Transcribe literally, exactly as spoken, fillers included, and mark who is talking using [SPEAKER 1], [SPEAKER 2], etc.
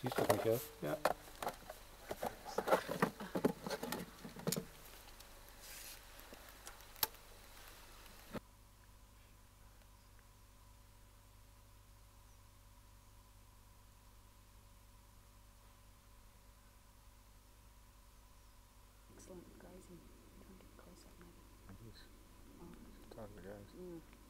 [SPEAKER 1] useful, thank you. Yeah.
[SPEAKER 2] Excellent grazing. Try and get close up maybe.
[SPEAKER 1] It is. It's a target, guys.
[SPEAKER 2] Mm.